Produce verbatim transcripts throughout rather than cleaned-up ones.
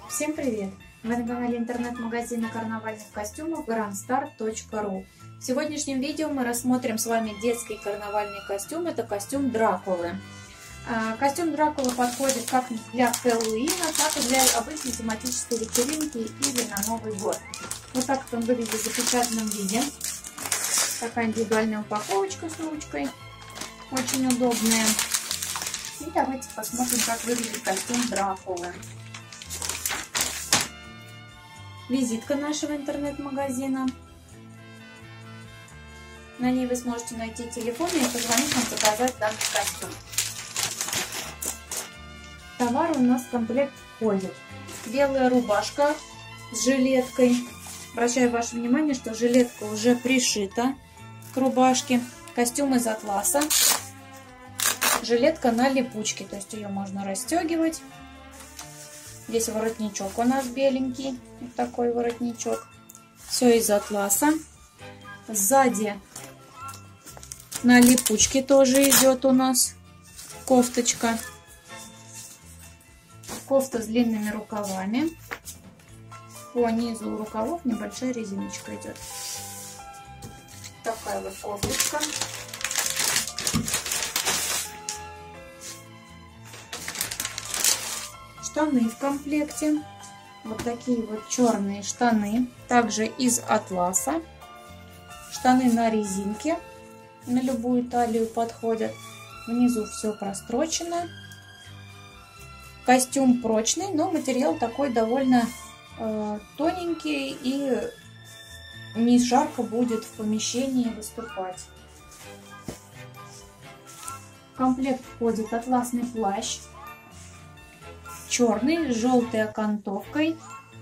Всем привет! Вы на канале интернет-магазина карнавальных костюмов грандстар точка ру. В сегодняшнем видео мы рассмотрим с вами детский карнавальный костюм. Это костюм Дракулы. Костюм Дракулы подходит как для Хэллоуина, так и для обычной тематической вечеринки или на Новый год. Вот так он выглядит в запечатанном виде. Такая индивидуальная упаковочка с ручкой. Очень удобная. И давайте посмотрим, как выглядит костюм Дракулы. Визитка нашего интернет-магазина. На ней вы сможете найти телефон и позвонить нам заказать данный костюм. Товар у нас в комплект входит. Белая рубашка с жилеткой. Обращаю ваше внимание, что жилетка уже пришита к рубашке. Костюм из атласа. Жилетка на липучке, то есть ее можно расстегивать. Здесь воротничок у нас беленький, вот такой воротничок. Все из атласа. Сзади на липучке тоже идет у нас кофточка. Кофта с длинными рукавами. По низу рукавов небольшая резиночка идет. Такая вот кофточка. Штаны в комплекте. Вот такие вот черные штаны. Также из атласа. Штаны на резинке. На любую талию подходят. Внизу все прострочено. Костюм прочный, но материал такой довольно э, тоненький. И не жарко будет в помещении выступать. В комплект входит атласный плащ. Черный, с желтой окантовкой,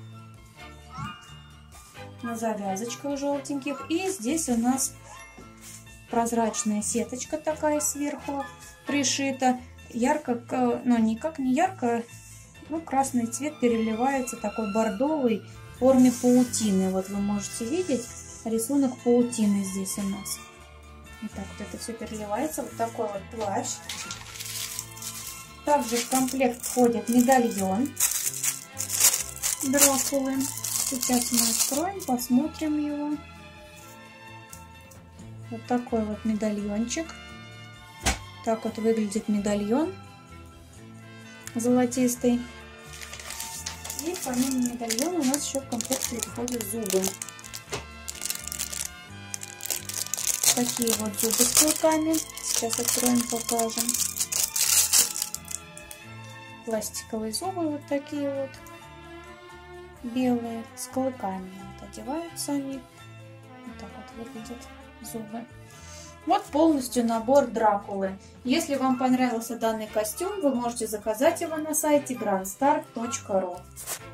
на завязочках желтеньких. И здесь у нас прозрачная сеточка такая сверху пришита. Ярко, но никак не ярко, ну, красный цвет переливается, такой бордовый, в форме паутины. Вот вы можете видеть рисунок паутины здесь у нас. Вот так вот это все переливается. Вот такой вот плащ. Также в комплект входит медальон Дракулы. Сейчас мы откроем, посмотрим его. Вот такой вот медальончик. Так вот выглядит медальон золотистый. И помимо медальона у нас еще в комплекте входят зубы. Такие вот зубы с клыками. Сейчас откроем, покажем. Пластиковые зубы вот такие вот белые с клыками. Вот одеваются они. Вот так вот выглядят зубы. Вот полностью набор Дракулы. Если вам понравился данный костюм, вы можете заказать его на сайте грандстар точка ру.